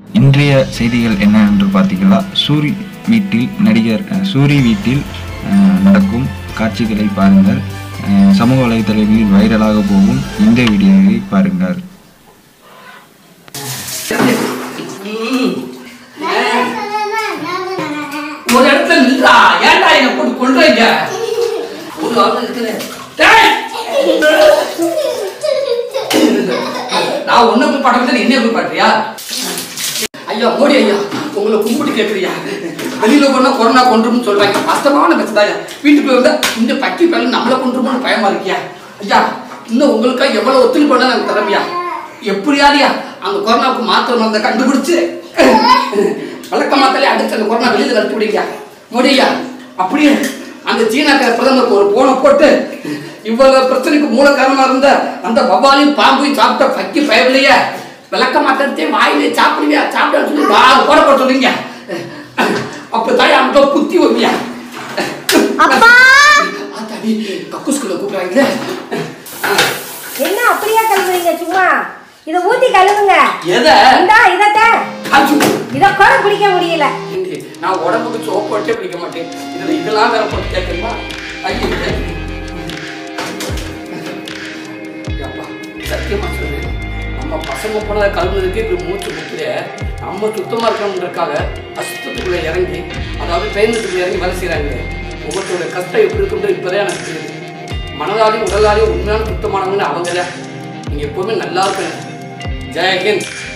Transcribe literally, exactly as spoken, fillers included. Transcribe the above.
இன்றைய செய்திகள் என்ன என்று பார்த்தீங்களா, சூரி வீட்டில் நடிகர் சூரி வீட்டில் நடக்கும் காட்சிகளை பாருங்கள். சமூக வலைதளங்களில் வைரலாக போகும் இந்த வீடியோவை பாருங்கள். ஒரு இடத்துல நின்றா, ஏன்டா என்ன போட்டு கொள்றீங்க? ஒரு ஆள் இருக்குது. நான் ஒன்ன போய் படத்துல என்ன போய் பாட்டியா? ஐயா மோடி ஐயா, உங்களை கும்பிட்டு கேட்குறியா? வெளியில போனா கொரோனா கொண்டுரும்னு சொல்றாங்க. வாஸ்தவமான பிரச்சனையா? வீட்டுக்குள்ள இருந்தா இந்த பக்கி பேல நம்மளை கொண்டுருமோன்னு பயமா இருக்கியா? ஐயா இன்னும் உங்களுக்கா எவ்வளவு ஒத்துழைப்பு பண்ணா நாங்க தரம்பியா? எப்படியாதியா அந்த கொரோனாவுக்கு மாத்திரம் வந்த கண்டுபிடிச்சு வழக்க மாத்தாலே அடுத்து அந்த கொரோனா வெளியில கட்டு விடுங்க மோடி ஐயா. அப்படியே அந்த சீனாக்கார பிரதமருக்கு ஒரு போனை போட்டு இவ்வளவு பிரச்சனைக்கு மூல காரணமா இருந்த அந்த வவ்வாலையும் பாம்பையும் சாப்பிட்ட பக்கி பயவில்லையே, விளக்க மாட்டே வாயிலே சாப்பிடுவியா சாப்பிட சொல்லி போட போட சொல்லுங்க. அப்ப தாய் அந்த புத்தி வருவியா? கக்கூஸ்குள்ள கூப்பிடுறாங்க. என்ன அப்படியே கழுவுறீங்க? சும்மா இத ஊத்தி கழுவுங்க. எதை? இந்தா இதட்ட. இத கூட பிடிக்க முடியல. நான் உடம்புக்கு சோப்பு போட்டே பிடிக்க மாட்டேன். இதுல இதெல்லாம் வேற போட்டு கேட்கணுமா? ஐயோ சத்தியமா சொல்றேன், நம்ம பசங்க போனதை கழுவுறதுக்கு இப்படி மூச்சு முக்கிய நம்ம சுத்தமா இருக்கணுன்றக்காக அசுத்தத்துக்குள்ள இறங்கி, அதாவது பயணத்துக்குள்ள இறங்கி வேலை செய்யறாங்க. ஒவ்வொருத்தோட கஷ்டம் எப்படி இருக்குன்றது இப்பதான் எனக்கு தெரியுது. மனதாலையும் உடலாலையும் உண்மையான சுத்தமானவங்கன்னு அவங்க தான். நீங்க எப்பவுமே நல்லா இருக்கணும். ஜெயஹிந்த்.